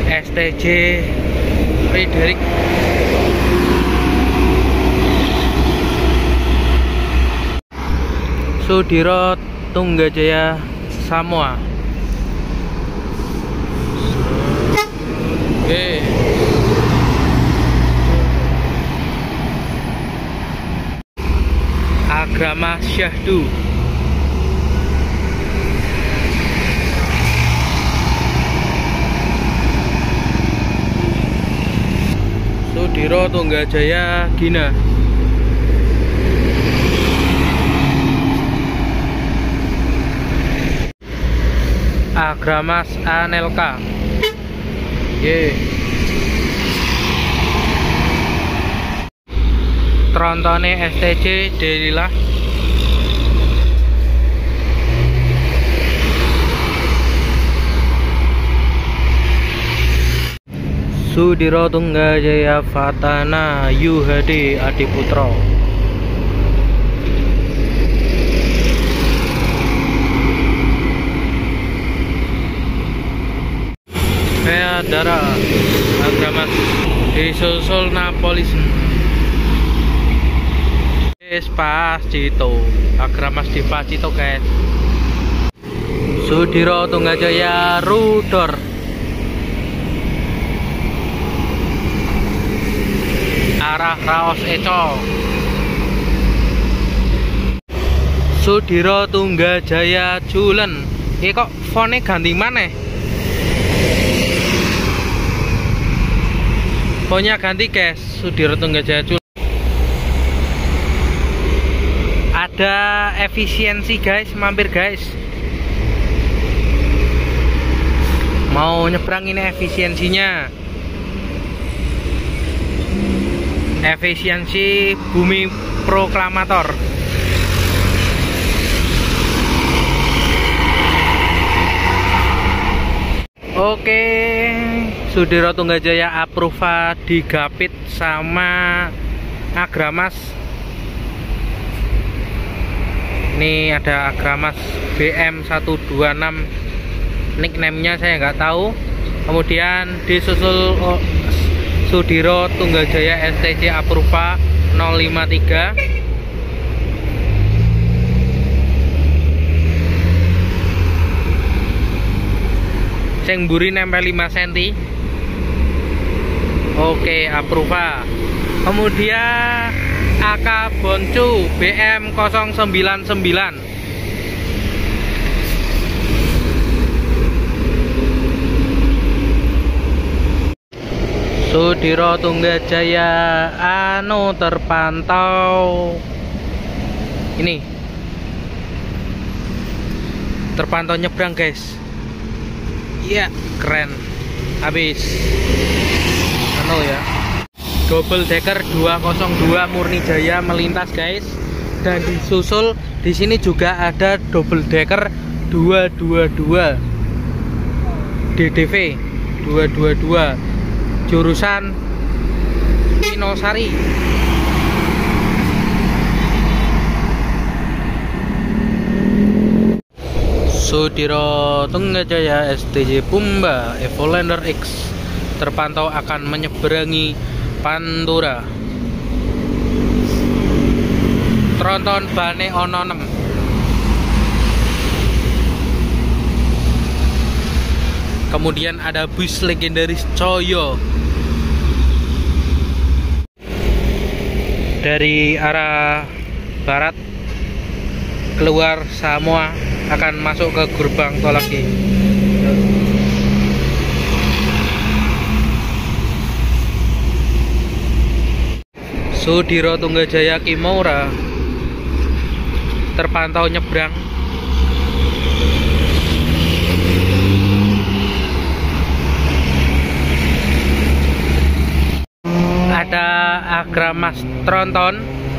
STJ Frederick. Sudiro Tunggajaya Samoa. Oke. Agrama Syahdu. Sudiro Tunggajaya Gina. Agramas Anelka. Trontone STJ Delila. Sudiro Tunggajaya Fatana Yuhadi Adiputro. Dara Agramas disusul Napolisme. Espacito Agramas di Pacito guys. Sudiro Tunggajaya Rudor. Arah Raos Eco. Sudiro Tunggajaya Julen. Kok fontnya ganti maneh? Pokoknya ganti guys, Sudiro Tunggajaya Julen. Ada efisiensi guys, mampir guys. Mau nyebrang ini efisiensinya. Efisiensi Bumi Proklamator. Oke. Sudiro Tunggajaya Approva digapit sama Agramas. Ini ada Agramas BM126, nickname-nya saya nggak tahu. Kemudian disusul Sudiro Tunggajaya STJ Approva 053. Sing mburi nempel 5 cm. Oke, Approva. Kemudian AK Boncu BM099. Sudiro Tunggajaya anu terpantau. Ini terpantau nyebrang guys. Iya, keren. Habis anu ya, double decker 202 Murni Jaya melintas guys. Dan disusul di sini juga ada double decker 222 DDV 222 jurusan Pinosari. Sudiro Tunggajaya STJ Pumba Evolander X terpantau akan menyeberangi Pantura. Tronton bane ono 6. Kemudian ada bus legendaris Coyo dari arah barat keluar Samoa, akan masuk ke gerbang tol lagi. Sudiro Tunggajaya Kimura terpantau nyebrang. Ada Agramas Tronton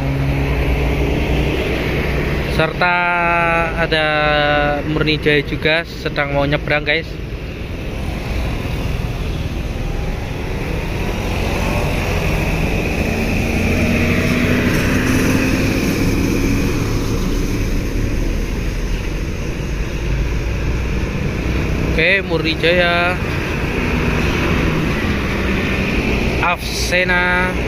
serta ada Murni Jaya juga sedang mau nyebrang guys. Oke, Murni Jaya. Avcena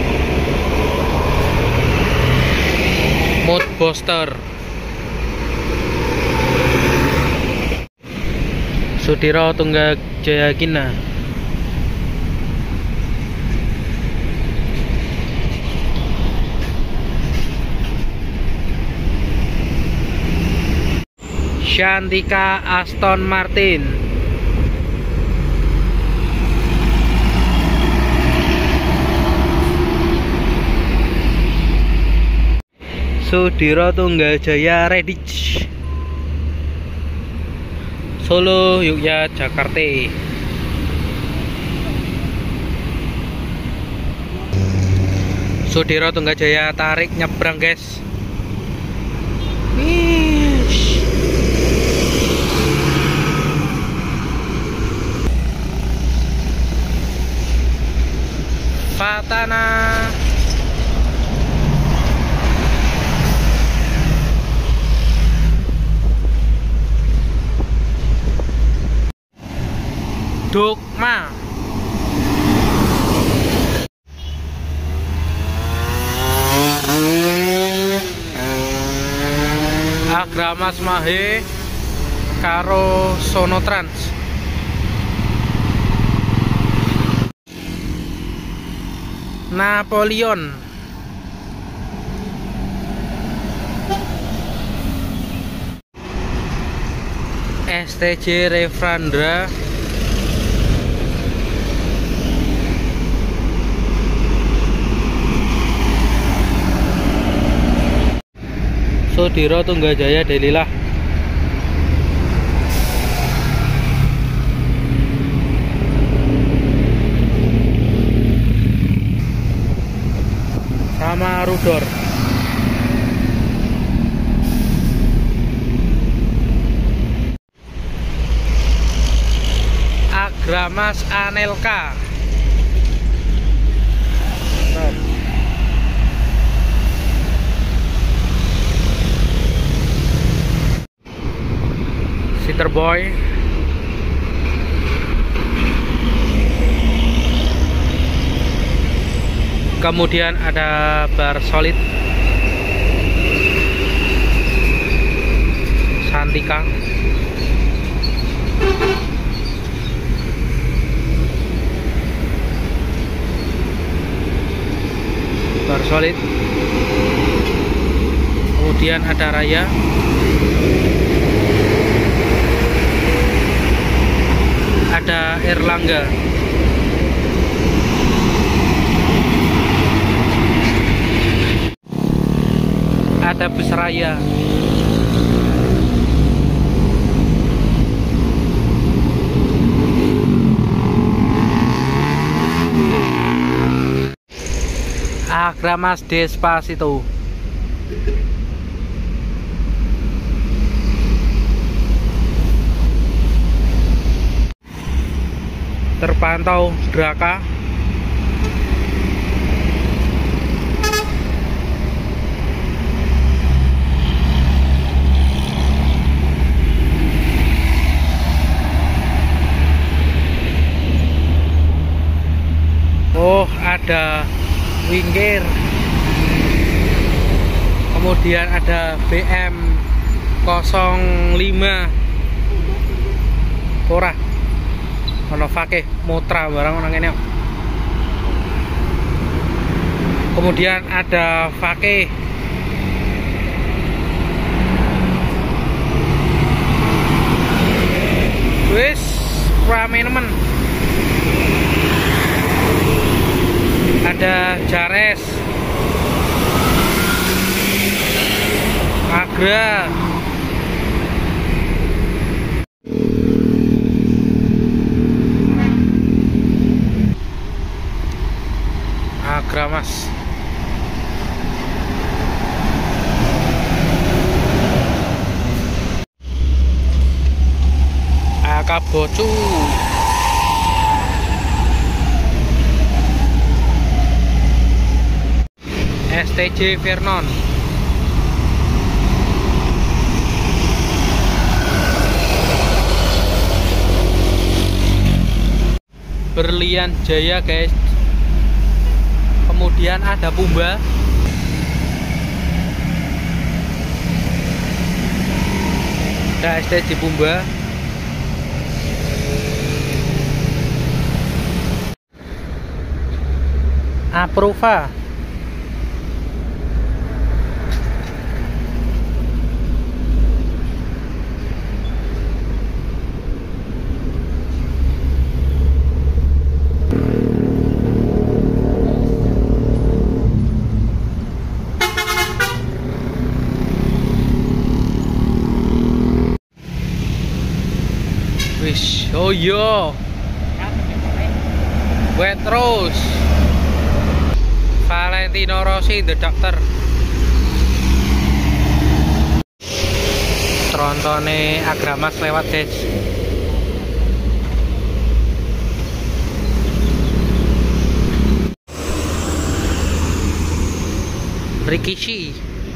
Mood Booster. Sudiro Tunggajaya Kina. Shantika Aston Martin. Sudiro Tunggajaya Redich. Solo Yogyakarta. Sudiro Tunggajaya tarik nyebrang, guys. Fatana. Dogma. Agramas Mahe karo Sonotrans. Napoleon. STJ Refrandra. Sudiro Tunggajaya Delilah. Sama Rudor. Agramas Anelka. Boy. Kemudian ada bar solid Shantika. Bar solid. Kemudian ada Raya. Ada Erlangga. Ada Besraya. Agramas Despacito. Terpantau Draka. Oh, ada Winger. Kemudian ada BM 05 Ora ono Fakih Mutra barang orang ini. Kemudian ada Fakih. Wis rame nemen. Ada Jares, Agra. Agramas. Akabocu. STJ Vernon. Berlian Jaya, guys. kemudian ada Pumba. Ada SD di Pumba. Aprova. Wish, oh yo, Waitrose, Valentino Rossi, The Doctor. Trontone Agramas lewat guys. Rikishi.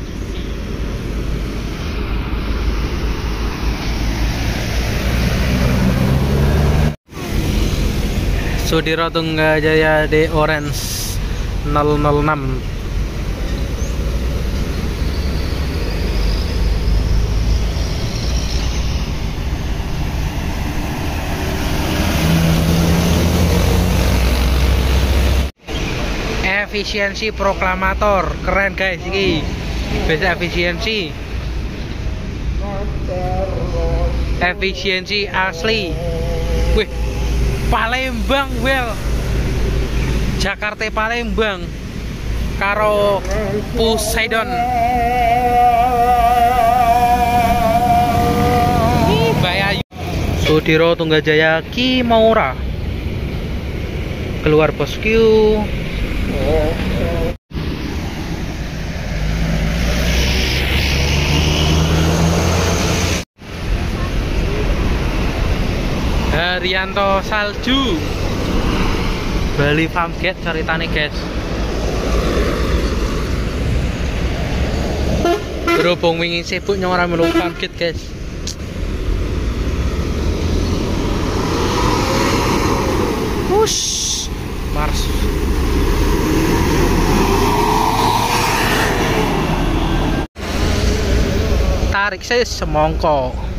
Sudiro Tunggajaya de Orange 006. Efisiensi proklamator, keren guys ini. Bisa efisiensi. Efisiensi asli. Wih, Palembang well. Jakarta Palembang karo Poseidon. Bayayu. Sudiro Tunggajaya Kimaura. Keluar bosku. Haryanto Salju Bali Farmgate ceritane guys. Berhubung wingi sibuk nyong ora melu Farmgate guys. Wush Mars. Tarik saya semongko.